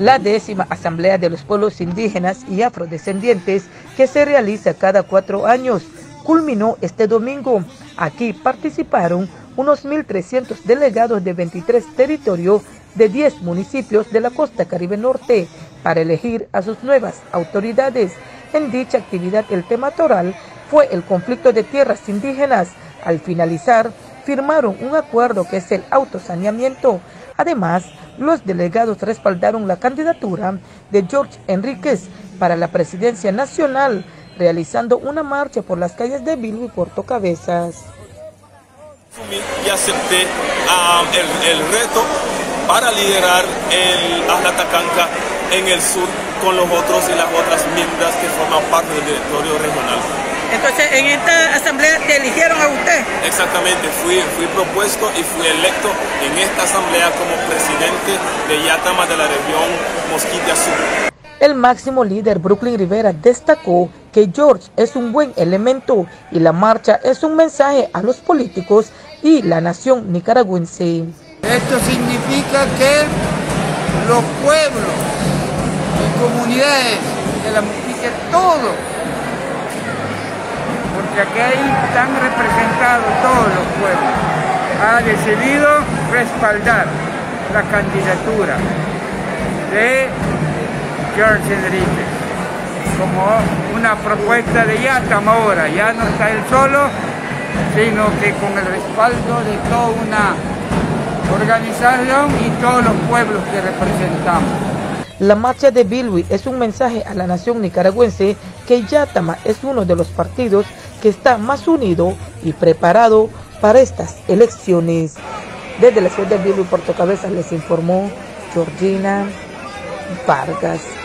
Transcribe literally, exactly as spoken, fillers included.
La décima Asamblea de los Pueblos Indígenas y Afrodescendientes, que se realiza cada cuatro años, culminó este domingo. Aquí participaron unos mil trescientos delegados de veintitrés territorios de diez municipios de la costa Caribe Norte para elegir a sus nuevas autoridades. En dicha actividad el tema toral fue el conflicto de tierras indígenas. Al finalizar, firmaron un acuerdo que es el autosaneamiento. Además, los delegados respaldaron la candidatura de George Enríquez para la presidencia nacional, realizando una marcha por las calles de Bilwi y Puerto Cabezas. Y acepté um, el, el reto para liderar el Ajlatacanca en el sur con los otros y las otras mindas que forman parte del directorio regional. Entonces, en esta asamblea te eligieron a usted. Exactamente, fui, fui propuesto y fui electo en esta asamblea como presidente de Yátama de la región Mosquite Azul. El máximo líder Brooklyn Rivera destacó que George es un buen elemento y la marcha es un mensaje a los políticos y la nación nicaragüense. Esto significa que los pueblos y comunidades de la Mosquite, todos, porque aquí están representados todos los pueblos, ha decidido respaldar la candidatura de George Enríquez como una propuesta de Yátama ahora. Ya no está él solo, sino que con el respaldo de toda una organización y todos los pueblos que representamos. La marcha de Bilwi es un mensaje a la nación nicaragüense que Yátama es uno de los partidos que está más unido y preparado para estas elecciones. Desde la ciudad de Bilwi, Puerto Cabezas, les informó Georgina Vargas.